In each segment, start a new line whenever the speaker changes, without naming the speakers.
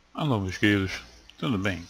Alô, meus queridos, tudo bem?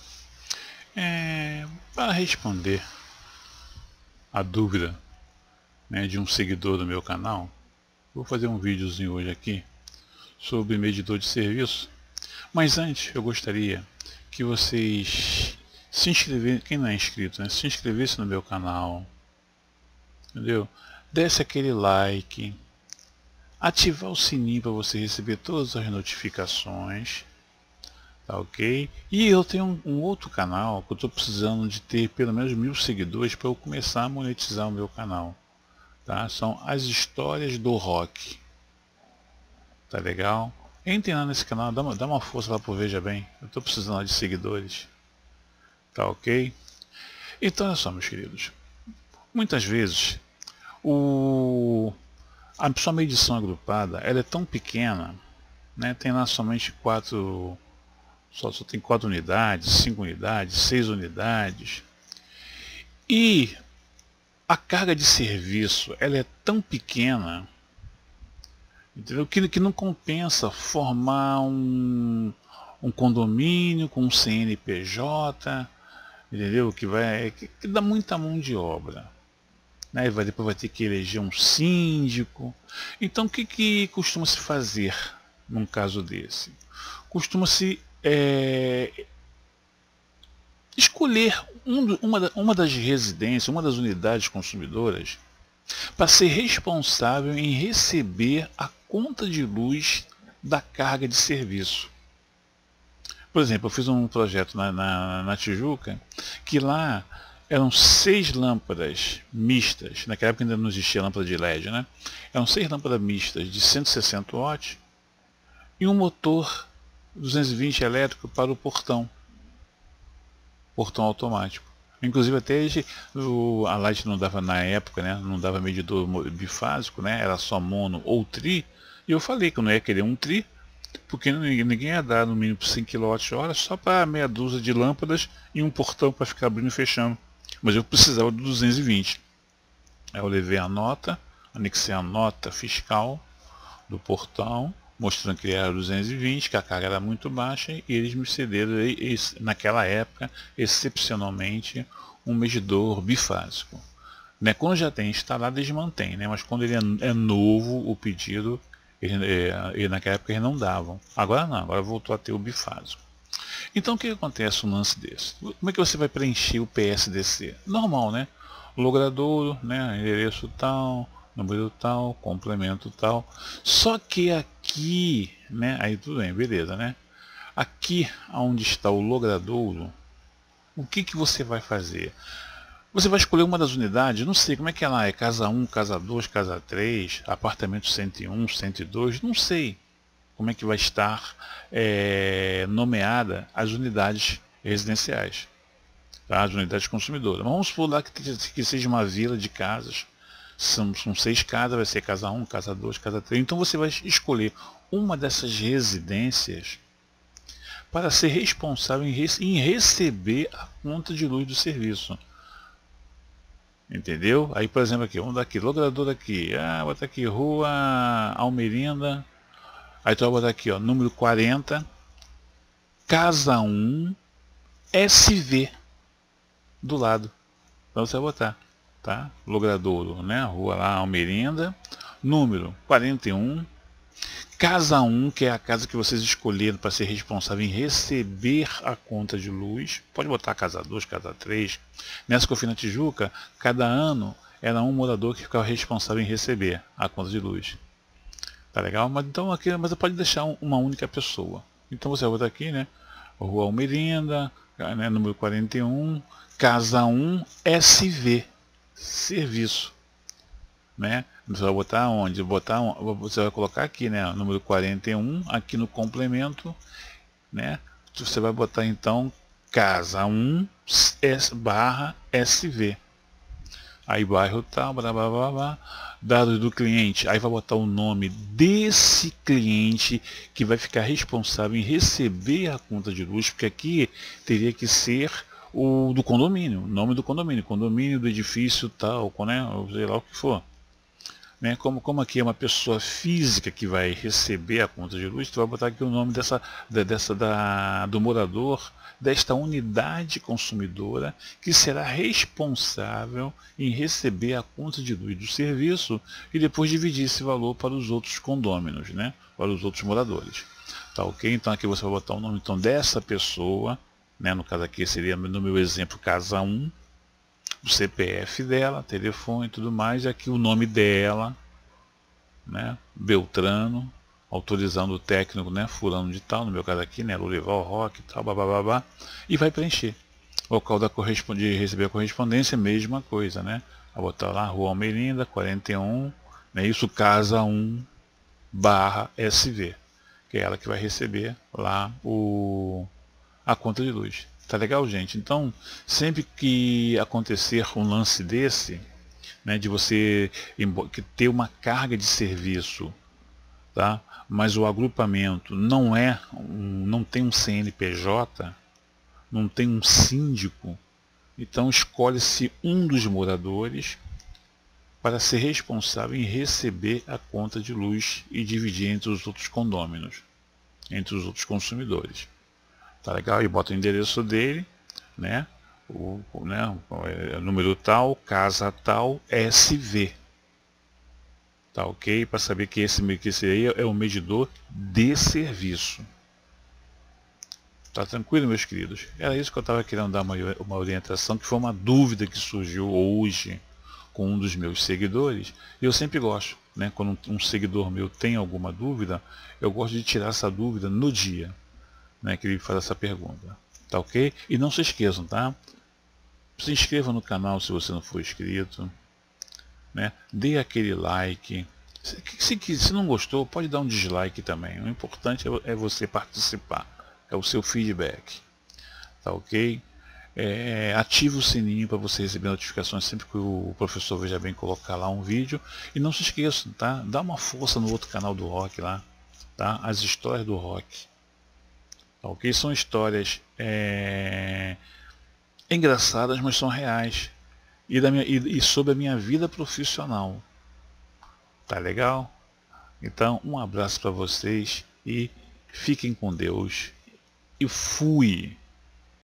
Para responder a dúvida, né, de um seguidor do meu canal, vou fazer um videozinho hoje aqui sobre medidor de serviço. Mas antes, eu gostaria que vocês se inscrevessem, quem não é inscrito, né, se inscrevesse no meu canal, entendeu? Desse aquele like, ativar o sininho para você receber todas as notificações. Tá, ok? E eu tenho um outro canal que eu estou precisando de ter pelo menos 1000 seguidores para eu começar a monetizar o meu canal. Tá? São as histórias do rock. Tá legal? Entre lá nesse canal, dá uma força lá pro Veja Bem. Eu estou precisando lá de seguidores. Tá, ok? Então olha só, meus queridos. Muitas vezes a sua medição agrupada ela é tão pequena, né? Tem lá somente só tem 4 unidades, 5 unidades, 6 unidades. E a carga de serviço ela é tão pequena, entendeu? Que não compensa formar um condomínio com um CNPJ, entendeu? Que dá muita mão de obra. Né? Depois vai ter que eleger um síndico. Então o que costuma se fazer num caso desse? Costuma-se escolher uma das residências, uma das unidades consumidoras para ser responsável em receber a conta de luz da carga de serviço. Por exemplo, eu fiz um projeto na Tijuca, que lá eram 6 lâmpadas mistas, naquela época ainda não existia lâmpada de LED, né? Eram 6 lâmpadas mistas de 160 watts e um motor 220 elétrico para o portão automático. Inclusive até a Light não dava na época, né? Não dava medidor bifásico, né? Era só mono ou tri. E eu falei que eu não ia querer um tri, porque ninguém ia dar no mínimo 100 kWh só para meia dúzia de lâmpadas e um portão para ficar abrindo e fechando. Mas eu precisava do 220. Aí eu levei a nota, anexei a nota fiscal do portão, mostrando que ele era 220, que a carga era muito baixa, e eles me cederam, naquela época, excepcionalmente, um medidor bifásico. Né? Quando já tem instalado, eles mantêm, né? Mas quando ele é novo, o pedido, naquela época eles não davam. Agora não, agora voltou a ter o bifásico. Então o que acontece um lance desse? Como é que você vai preencher o PSDC? Normal, né? Logradouro, né? Endereço tal, número tal, complemento tal. Só que aqui, né? Aí tudo bem, beleza, né? Aqui onde está o logradouro, o que você vai fazer? Você vai escolher uma das unidades, não sei como é que ela é, casa 1, casa 2, casa 3, apartamento 101, 102, não sei como é que vai estar nomeada as unidades residenciais, tá? As unidades consumidoras. Mas vamos supor lá que seja uma vila de casas, são 6 casas, vai ser casa 1, casa 2, casa 3. Então você vai escolher uma dessas residências para ser responsável em receber a conta de luz do serviço. Entendeu? Aí, por exemplo, aqui, vamos dar aqui, logrador aqui, botar aqui, Rua Almerinda, aí tu vai botar aqui, ó, número 40, casa 1, SV, do lado. Então você vai botar, tá? Logradouro, né? Rua lá, Almerinda, número 41, casa 1, que é a casa que vocês escolheram para ser responsável em receber a conta de luz. Pode botar casa 2, casa 3. Nessa que eu fui na Tijuca, cada ano era um morador que ficava responsável em receber a conta de luz. Tá legal? Mas então aqui, mas você pode deixar uma única pessoa. Então você vai botar aqui, né? Rua Almerinda, né, número 41, casa 1, SV, serviço. Né? Você vai botar onde? Você vai colocar aqui, né? Número 41, aqui no complemento, né? Você vai botar então casa 1 barra SV. Aí bairro tal, blá, blá, blá, blá, dados do cliente, aí vai botar o nome desse cliente que vai ficar responsável em receber a conta de luz, porque aqui teria que ser o do condomínio, o nome do condomínio do edifício tal, né, sei lá o que for. né? Como aqui é uma pessoa física que vai receber a conta de luz, tu vai botar aqui o nome do morador desta unidade consumidora que será responsável em receber a conta de luz do serviço e depois dividir esse valor para os outros condôminos, né? Para os outros moradores. Tá ok? Então aqui você vai botar o nome então, dessa pessoa, né? No caso aqui seria, no meu exemplo, casa 1, o CPF dela, telefone e tudo mais, e aqui o nome dela, né? Beltrano, autorizando o técnico, né? Fulano de tal, no meu caso aqui, né? Lurival Roque, tal, babá, e vai preencher. Local de receber a correspondência, mesma coisa, né? Vai botar lá, Rua Almerinda, 41, né? Isso, casa 1 barra SV, que é ela que vai receber lá a conta de luz. Tá legal, gente? Então, sempre que acontecer um lance desse, né, de você ter uma carga de serviço, tá? Mas o agrupamento não tem um CNPJ, não tem um síndico, então escolhe-se um dos moradores para ser responsável em receber a conta de luz e dividir entre os outros condôminos, entre os outros consumidores. Tá legal? E bota o endereço dele, né? O número tal, casa tal, SV. Tá ok? Para saber que esse aí é o medidor de serviço. Tá tranquilo, meus queridos? Era isso que eu estava querendo dar uma orientação, que foi uma dúvida que surgiu hoje com um dos meus seguidores. E eu sempre gosto, né? Quando um seguidor meu tem alguma dúvida, eu gosto de tirar essa dúvida no dia, né, que ele faz essa pergunta. Tá ok? E não se esqueçam, tá? Se inscreva no canal se você não for inscrito, né? Dê aquele like. Se não gostou, pode dar um dislike também. O importante é você participar, é o seu feedback. Tá ok? Ative o sininho para você receber notificações sempre que o professor Veja Bem colocar lá um vídeo. E não se esqueçam, tá? Dá uma força no outro canal do Rock lá, tá? As histórias do Rock. Tá ok? São histórias engraçadas, mas são reais. E sobre a minha vida profissional. Tá legal? Então, um abraço para vocês e fiquem com Deus. E fui!